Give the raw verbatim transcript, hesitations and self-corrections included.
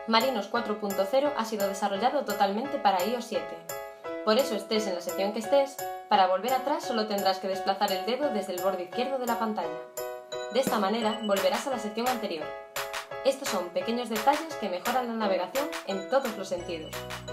Marinos cuatro punto cero ha sido desarrollado totalmente para i o S siete. Por eso estés en la sección que estés, para volver atrás solo tendrás que desplazar el dedo desde el borde izquierdo de la pantalla. De esta manera volverás a la sección anterior. Estos son pequeños detalles que mejoran la navegación en todos los sentidos.